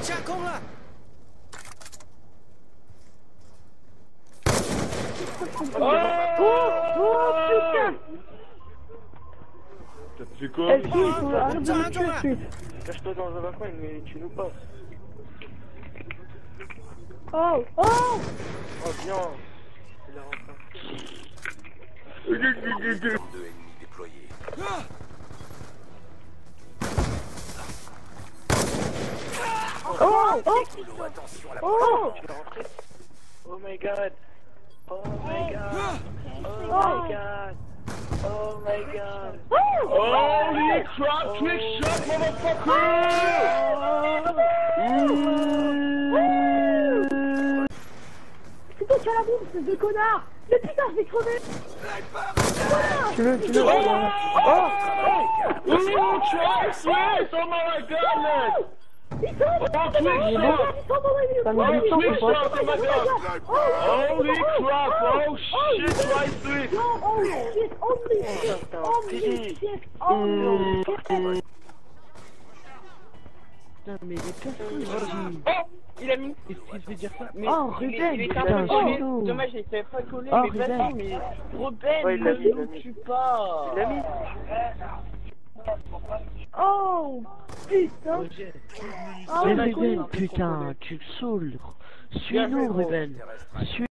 架空了。 putain! T'as fait quoi? Est-ce qu'il faut arrêter de me tuer? Cache-toi dans un coin, mais tu nous passes. Oh! Oh! Oh, bien! C'est la rentrée. Deux ennemis déployés. Oh! Oh! Kilo, attention à la Oh! Tu vas rentrer? Oh my god! Oh my god! Oh Oh! my god! Oh my god! Oh! Holy crap! Trick shot, motherfucker! C'est toi qui as la bombe, espèce de connard! Mais putain, je vais crever! Tu veux? Oh! Oh! Trick shot! Oh my god, man! Il tombe! Oh, trick shot! Il tombe! Oh, trick shot! Oh my god! Holy crap! Oh shit! Right three! Oh shit! Holy shit! Holy shit! Holy shit! Putain, mais les personnes. Oh! Il a mis! Qu'est-ce qu'il fait dire ça? Mais Oh, il Ruben, était un putain, peu collé. chelou. Dommage, il était pas collé. Oh, Mais vas-y, Ruben. mais Ruben, Ouais, il l'a mis, il ne l'a nous mis. tue pas. Il a mis! Oh putain! Roger. Oh, Mais mais Ruben, quoi? putain, tu le saoules. Suis-nous, Ruben. Suis